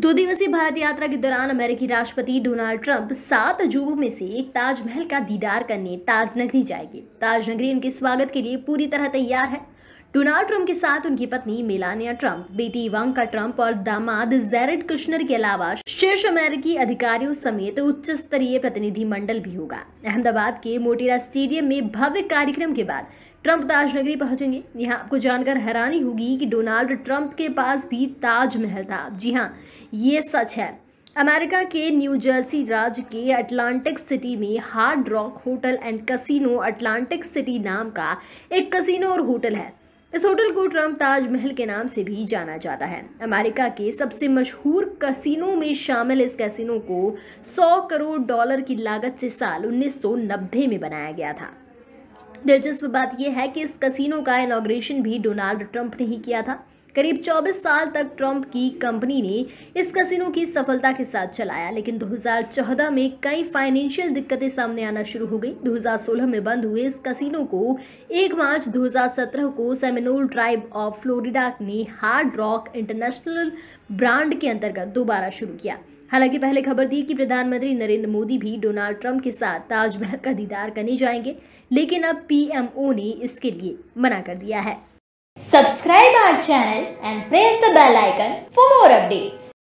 2 दिवसीय भारत यात्रा के दौरान अमेरिकी राष्ट्रपति डोनाल्ड ट्रंप 7 अजूबों में से एक ताजमहल का दीदार करने ताज नगरी जाएंगे। ताज नगरी उनके स्वागत के लिए पूरी तरह तैयार है। डोनाल्ड ट्रंप के साथ उनकी पत्नी मेलानिया ट्रंप, बेटी इवांका ट्रंप और दामाद जैरेड कुशनर के अलावा शीर्ष अमेरिकी अधिकारियों समेत उच्च स्तरीय प्रतिनिधि मंडल भी होगा। अहमदाबाद के मोटेरा स्टेडियम में भव्य कार्यक्रम के बाद ट्रंप ताज नगरी पहुंचेंगे। यहाँ आपको जानकर हैरानी होगी कि डोनाल्ड ट्रंप के पास भी ताजमहल था। जी हाँ, ये सच है। अमेरिका के न्यू जर्सी राज्य के अटलांटिक सिटी में Hard Rock Hotel and Casino Atlantic City नाम का एक कसिनो और होटल है। इस होटल को ट्रंप ताजमहल के नाम से भी जाना जाता है। अमेरिका के सबसे मशहूर कसिनो में शामिल इस कसिनो को $100 करोड़ की लागत से साल 1990 में बनाया गया था। दिलचस्प बात यह है कि इस कसिनो का इनॉग्रेशन भी डोनाल्ड ट्रंप ने ही किया था। करीब 24 साल तक ट्रंप की कंपनी ने इस कसिनो की सफलता के साथ चलाया, लेकिन 2014 में कई फाइनेंशियल दिक्कतें सामने आना शुरू हो गई। 2016 में बंद हुए इस कसिनो को 1 मार्च 2017 को सेमिनोल ट्राइब ऑफ फ्लोरिडा ने हार्ड रॉक इंटरनेशनल ब्रांड के अंतर्गत दोबारा शुरू किया। हालांकि पहले खबर थी कि प्रधानमंत्री नरेंद्र मोदी भी डोनाल्ड ट्रंप के साथ ताजमहल का दीदार करने जाएंगे, लेकिन अब पीएमओ ने इसके लिए मना कर दिया है। Subscribe our channel and press the bell icon for more updates.